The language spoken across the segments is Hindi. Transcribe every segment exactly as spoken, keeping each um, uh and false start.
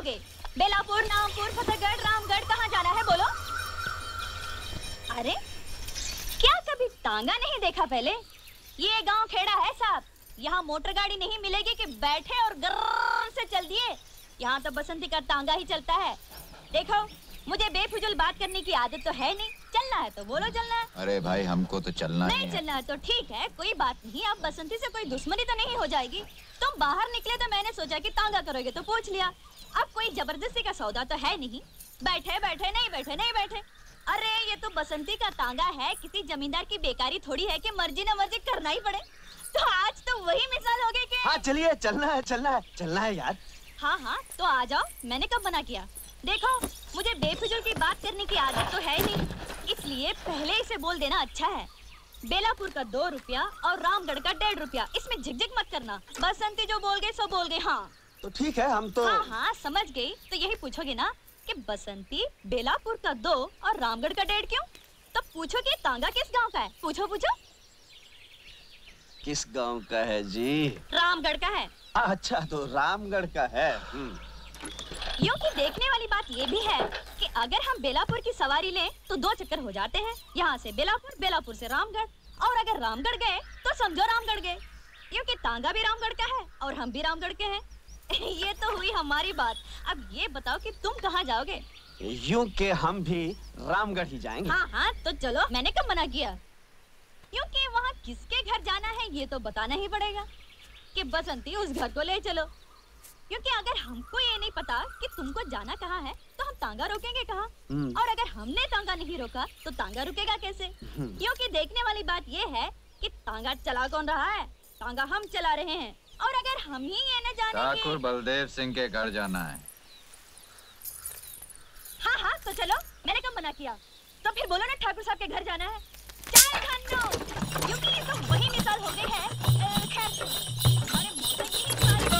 जाओगे? बेलापुर, नामपुर, फतेहगढ़, रामगढ़, कहाँ जाना है बोलो? अरे क्या कभी तांगा नहीं देखा पहले? ये गांव खेड़ा है साहब, यहाँ मोटर गाड़ी नहीं मिलेगी कि बैठे और गर्र से चल दिए। यहाँ तो बसंती का तांगा ही चलता है। देखो, मुझे बेफिजूल बात करने की आदत तो है नहीं। चलना है तो बोलो चलना है। अरे भाई हमको तो चलना नहीं है। चलना है तो ठीक है, कोई बात नहीं। अब बसंती से कोई दुश्मनी तो नहीं हो जाएगी। तुम बाहर निकले तो मैंने सोचा कि तांगा करोगे तो पूछ लिया। अब कोई जबरदस्ती का सौदा तो है नहीं। बैठे बैठे नहीं बैठे नहीं बैठे। अरे ये तो बसंती का तांगा है, किसी जमींदार की बेकारी थोड़ी है कि मर्जी न मर्जी करना ही पड़े। तो आज तो वही मिसाल हो गई कि हाँ चलिए, चलना है चलना है चलना है यार। हाँ हाँ तो आ जाओ, मैंने कब मना किया? देखो, मुझे बेफिजूल की बात करने की आदत तो है नहीं, इसलिए पहले ही से बोल देना अच्छा है। बेलापुर का दो रुपया और रामगढ़ का डेढ़ रुपया, इसमें झिकझिक मत करना। बसंती जो बोल गई सो बोल गई। हाँ तो ठीक है, हम तो हाँ हाँ समझ गई। तो यही पूछोगे ना कि बसंती बेलापुर का दो और रामगढ़ का डेढ़ क्यों? तो पूछो कि तांगा किस गांव का है? पूछो पूछो। किस गांव का है जी? रामगढ़ का है। अच्छा तो रामगढ़ का है। यूं कि देखने वाली बात ये भी है कि अगर हम बेलापुर की सवारी लें तो दो चक्कर हो जाते हैं। यहाँ से बेलापुर, बेलापुर से रामगढ़, और अगर रामगढ़ गए तो समझो रामगढ़ गए। यूं कि तांगा भी रामगढ़ का है और हम भी रामगढ़ के हैं। ये तो हुई हमारी बात। अब ये बताओ कि तुम कहाँ जाओगे? यूं कि हम भी रामगढ़ ही जाएंगे। हाँ हाँ तो चलो, मैंने कब मना किया? क्योंकि वहाँ किसके घर जाना है ये तो बताना ही पड़ेगा कि बसंती उस घर को ले चलो। क्योंकि अगर हमको ये नहीं पता कि तुमको जाना कहाँ है तो हम तांगा रोकेंगे कहाँ? और अगर हमने तांगा नहीं रोका तो तांगा रुकेगा कैसे? क्योंकि देखने वाली बात ये है कि तांगा चला कौन रहा है? तांगा हम चला रहे हैं। और अगर हम ही ये न जाने ठाकुर बलदेव सिंह के घर जाना है। हाँ हाँ तो चलो, मैंने कब मना किया? तो फिर बोलो ना ठाकुर साहब के घर जाना है। चार घंटों, क्योंकि ये तो वही मिसाल हो गई है। खैर, हमारे मौसा की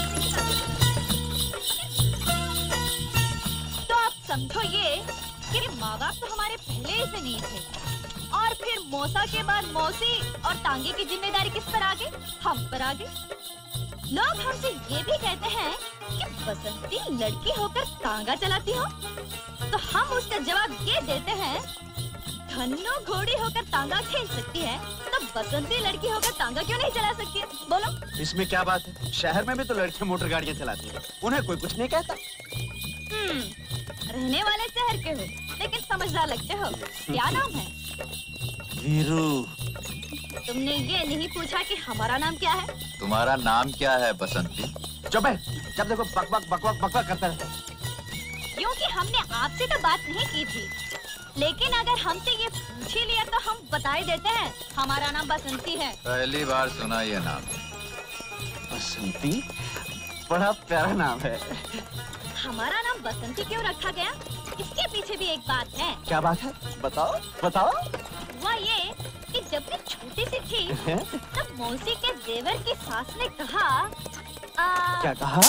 तो आप समझो ये कि माँ बाप तो हमारे पहले ही से नहीं थे, और फिर मौसा के बाद मौसी, और तांगे की जिम्मेदारी किस पर आ गई? हम पर आ गई। लोग हमसे ये भी कहते हैं कि बसंती लड़की होकर तांगा चलाती हो, तो हम उसका जवाब ये देते हैं, धन्नो घोड़ी होकर तांगा खेल सकती है तो बसंती लड़की होकर तांगा क्यों नहीं चला सकती है? बोलो। इसमें क्या बात है? शहर में भी तो लड़कियां मोटर गाड़ियां चलाती हैं, उन्हें कोई कुछ नहीं कहता। हम्म, रहने वाले शहर के हो लेकिन समझदार लगते हो। क्या नाम है? वीरू। तुमने ये नहीं पूछा कि हमारा नाम क्या है? तुम्हारा नाम क्या है बसंती? चुप है, जब देखो बक बक बक बक बक करता रहता है। क्योंकि हमने आपसे तो बात नहीं की थी, लेकिन अगर हमसे ये पूछ ही लिया तो हम बता ही देते हैं, हमारा नाम बसंती है। पहली बार सुना ये नाम। बसंती? बड़ा प्यारा नाम है। हमारा नाम बसंती क्यों रखा गया? इसके पीछे भी एक बात है। क्या बात है? बताओ बताओ। हुआ ये कि जब मैं छोटी सी थी तब मौसी के देवर की सास ने कहा आ, क्या कहा?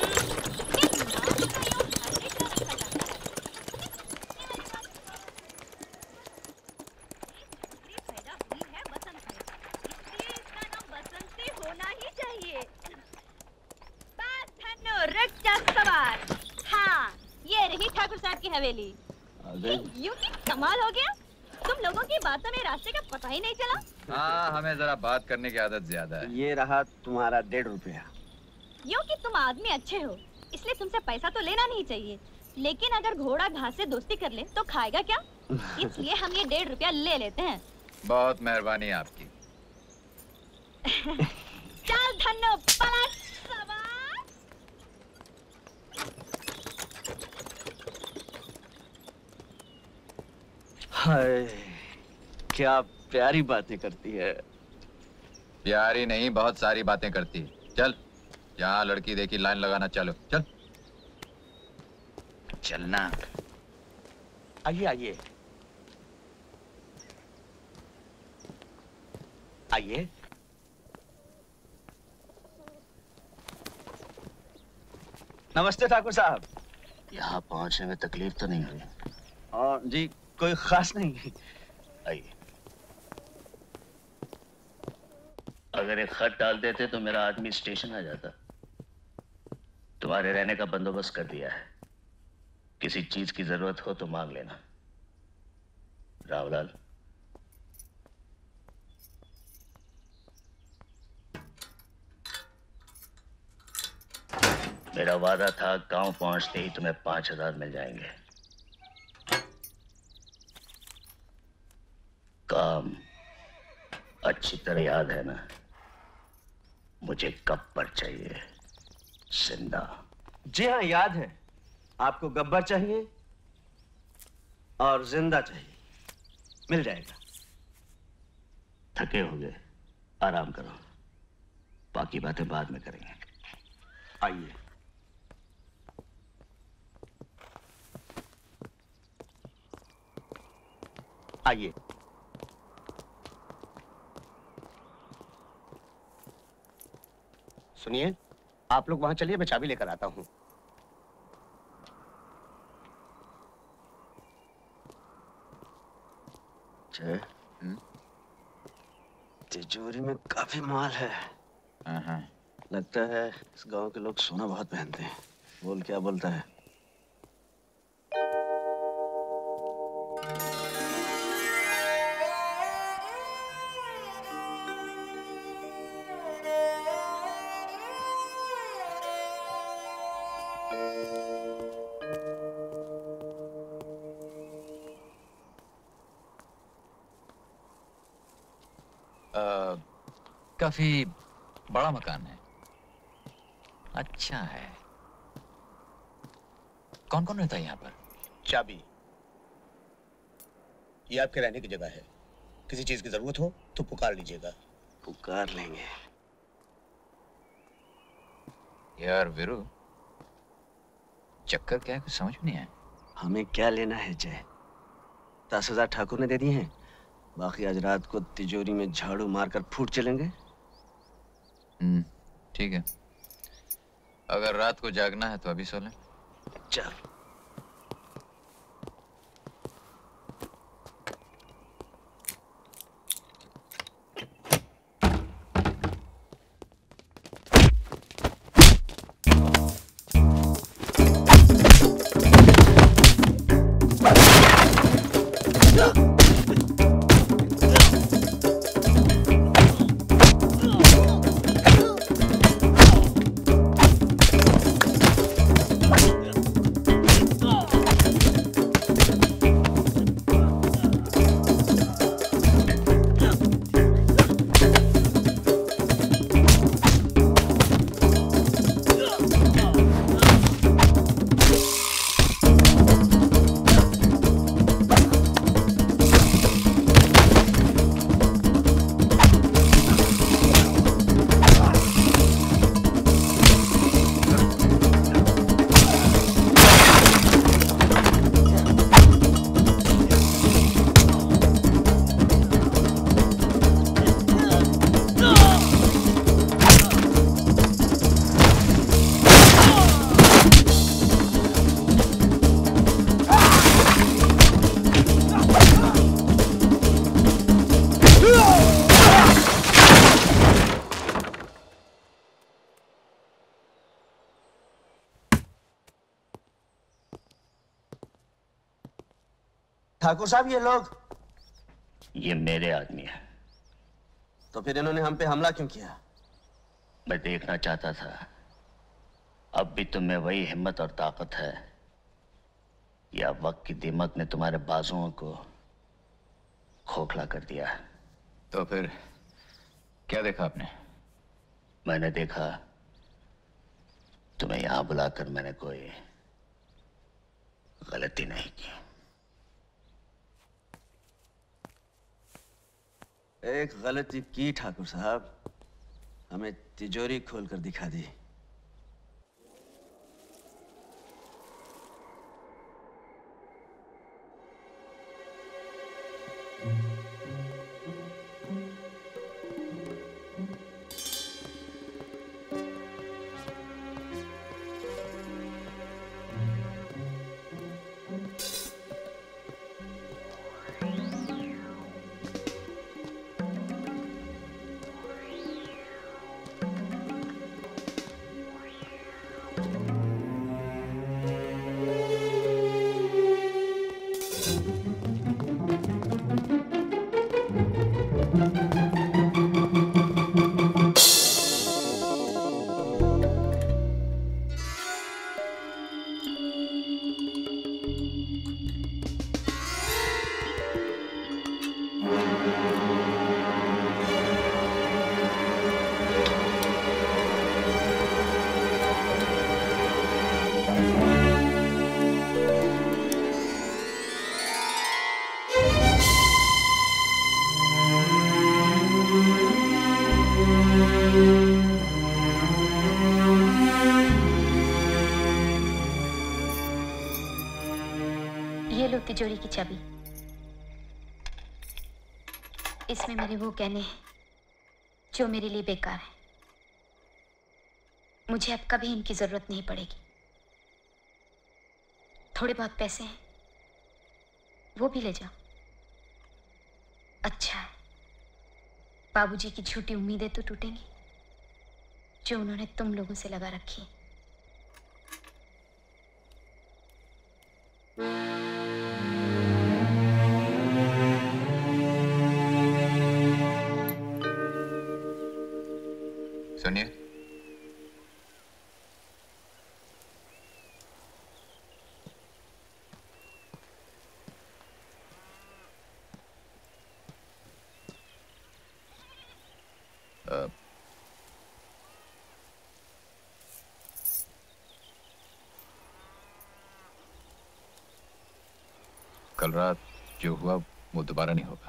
हाँ, ये रही ठाकुर साहब की हवेली। यूं कि कमाल हो गया, तुम लोगों की बातों में रास्ते का पता ही नहीं चला। हाँ, हमें जरा बात करने की आदत ज्यादा है। ये रहा तुम्हारा डेढ़ रुपया। यूं कि तुम आदमी अच्छे हो, इसलिए तुमसे पैसा तो लेना नहीं चाहिए, लेकिन अगर घोड़ा घास से दोस्ती कर ले तो खाएगा क्या? इसलिए हम ये डेढ़ रुपया ले लेते हैं। बहुत मेहरबानी आपकी। चल धन्नो पलट सवार। हाय, क्या प्यारी बातें करती है। प्यारी नहीं, बहुत सारी बातें करती है। चल, जहाँ लड़की देखी लाइन लगाना, चलो चल। चलना। आइए आइए आइए। नमस्ते ठाकुर साहब। यहाँ पहुँचने में तकलीफ तो नहीं हुई? और जी कोई खास नहीं। आइए। अगर एक खत डाल देते तो मेरा आदमी स्टेशन आ जाता। तुम्हारे रहने का बंदोबस्त कर दिया है। किसी चीज की जरूरत हो तो मांग लेना। रामलाल, मेरा वादा था गांव पहुंचते ही तुम्हें पांच हजार मिल जाएंगे। काम अच्छी तरह याद है ना? मुझे कब पर चाहिए? जिंदा। जी हाँ, याद है। आपको गब्बर चाहिए और जिंदा चाहिए। मिल जाएगा। थके होगे, आराम करो, बाकी बातें बाद में करेंगे। आइए। आइए। सुनिए, आप लोग वहां चलिए, मैं चाबी लेकर आता हूं। जय, तिजोरी में काफी माल है। हाँ हाँ। लगता है इस गांव के लोग सोना बहुत पहनते हैं। बोल, क्या बोलता है? आ, काफी बड़ा मकान है। अच्छा है। कौन कौन रहता है यहाँ पर? चाबी, ये आपके रहने की जगह है। किसी चीज की जरूरत हो तो पुकार लीजिएगा। पुकार लेंगे। यार वीरू, चक्कर क्या है, कुछ समझ में नहीं आया। हमें क्या लेना है जय? दस हजार ठाकुर ने दे दिए हैं, बाकी आज रात को तिजोरी में झाड़ू मारकर फूट चलेंगे। हम्म, ठीक है। अगर रात को जागना है तो अभी सो लें। चल। ठाकुर साहब, ये लोग? ये मेरे आदमी है। तो फिर इन्होंने हम पे हमला क्यों किया? मैं देखना चाहता था अब भी तुम में वही हिम्मत और ताकत है या वक्त की दीमक ने तुम्हारे बाजुओं को खोखला कर दिया। तो फिर क्या देखा आपने? मैंने देखा तुम्हें यहां बुलाकर मैंने कोई गलती नहीं की। एक गलती की ठाकुर साहब, हमें तिजोरी खोलकर दिखा दी। ये लो तिजोरी की चाबी। इसमें मेरे वो गहने हैं जो मेरे लिए बेकार है। मुझे अब कभी इनकी जरूरत नहीं पड़ेगी। थोड़े बहुत पैसे हैं, वो भी ले जाओ। अच्छा है, बाबूजी की झूठी उम्मीदें तो टूटेंगी जो उन्होंने तुम लोगों से लगा रखी है। सुनिए, Uh, कल रात जो हुआ वो दोबारा नहीं होगा।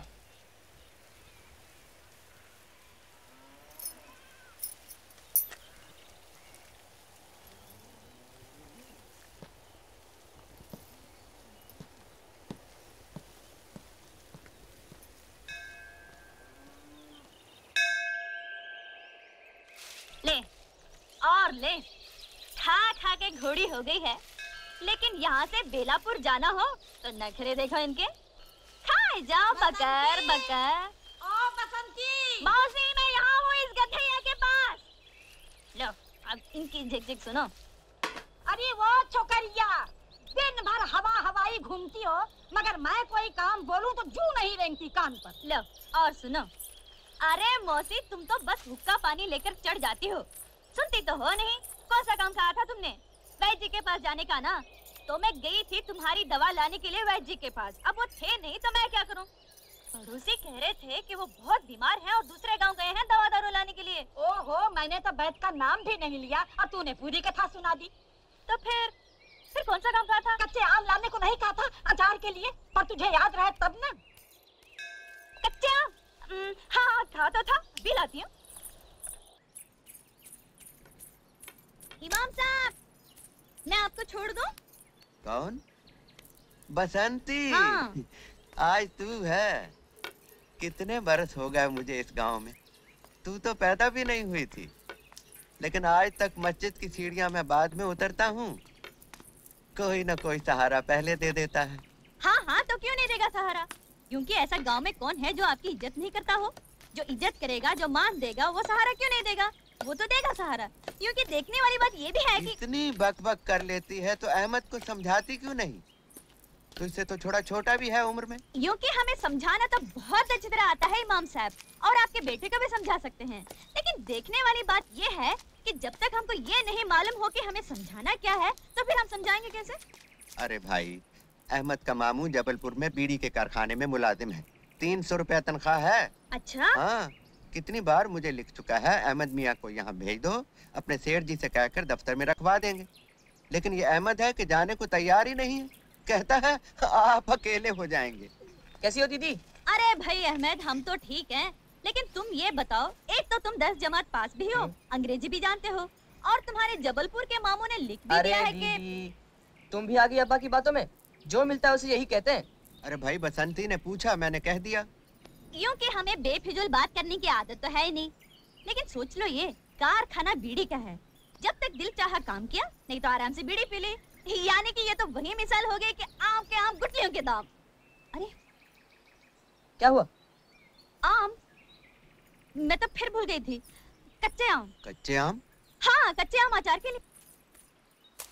ले और ले, खा खा के घोड़ी हो गई है, लेकिन यहाँ से बेलापुर जाना हो तो नखरे देखो इनके। खाए जाओ बकर बकर। ओ बसंती, मौसी मैं यहाँ हूँ इस गधैया के पास। लो अब इनकी झिक-झिक सुनो। अरे वो छोकरिया, दिन भर हवा हवाई घूमती हो, मगर मैं कोई काम बोलूं तो जू नहीं रेंगती कान पर। लो और सुनो। अरे मौसी तुम तो बस हुक्का पानी लेकर चढ़ जाती हो, सुनती तो हो नहीं। कौन सा काम कहा था तुमने? वैद्य जी के पास जाने का ना। तो मैं गई थी तुम्हारी दवा लाने के लिए वैद्य जी के पास, अब वो थे नहीं तो मैं क्या करूं? पड़ोसी कह रहे थे कि वो बहुत बीमार हैं और दूसरे गांव गए हैं दवा दारू लाने के लिए। ओहो, मैंने तो वैद्य का नाम भी नहीं लिया और तूने पूरी कथा सुना दी। तो फिर फिर कौन सा काम कहा था? कच्चे आम लाने को नहीं कहा था अचार के लिए? पर तुझे याद रहे तब ना। कच्चे आम? हाँ हाँ कहा तो था, अभी लाती हूँ। इमाम साहब, मैं आपको छोड़ दूं? कौन? बसंती। हाँ। आज तू है? कितने बरस हो गए मुझे इस गांव में, तू तो पैदा भी नहीं हुई थी, लेकिन आज तक मस्जिद की सीढ़ियां मैं बाद में उतरता हूँ, कोई ना कोई सहारा पहले दे देता है। हाँ हाँ तो क्यों नहीं देगा सहारा? क्योंकि ऐसा गांव में कौन है जो आपकी इज्जत नहीं करता हो? जो इज्जत करेगा, जो मान देगा, वो सहारा क्यों नहीं देगा? वो तो देगा सहारा। क्योंकि देखने वाली बात ये भी है कि इतनी बक बक कर लेती है तो अहमद को समझाती क्यों नहीं? तुझसे तो थोड़ा छोटा भी है उम्र में। क्योंकि हमें समझाना तो बहुत अच्छी तरह आता है इमाम साहब, और आपके बेटे को भी समझा सकते हैं। लेकिन देखने वाली बात ये है कि जब तक हमको ये नहीं मालूम हो कि हमें समझाना क्या है, तो फिर हम समझाएंगे कैसे? अरे भाई, अहमद का मामू जबलपुर में बीड़ी के कारखाने में मुलाजिम है, तीन सौ रुपया तनख्वाह है। अच्छा? हाँ, कितनी बार मुझे लिख चुका है, अहमद मियाँ को यहाँ भेज दो, अपने सेठ जी से कहकर दफ्तर में रखवा देंगे। लेकिन ये अहमद है कि जाने को तैयार ही नहीं है, कहता है आप अकेले हो जाएंगे। कैसी हो दीदी? अरे भाई अहमद, हम तो ठीक हैं, लेकिन तुम ये बताओ, एक तो तुम दस जमात पास भी हो, अंग्रेजी भी जानते हो, और तुम्हारे जबलपुर के मामू ने लिख भी दिया है कि तुम भी आ गई अब्बा की बातों में, जो मिलता है उसे यही कहते हैं। अरे भाई, बसंती ने पूछा, मैंने कह दिया। क्योंकि हमें बेफिजूल बात करने की आदत तो है ही नहीं। लेकिन सोच लो, ये कारखाना बीड़ी का है, जब तक दिल चाहा काम किया, नहीं तो आराम से बीड़ी पी ली। यानी कि ये तो वही मिसाल हो गई कि आम के आम गुठलियों के दाम। अरे क्या हुआ? आम? मैं तो फिर भूल गई थी। कच्चे आम। कच्चे आम? हाँ, कच्चे आम अचार के लिए।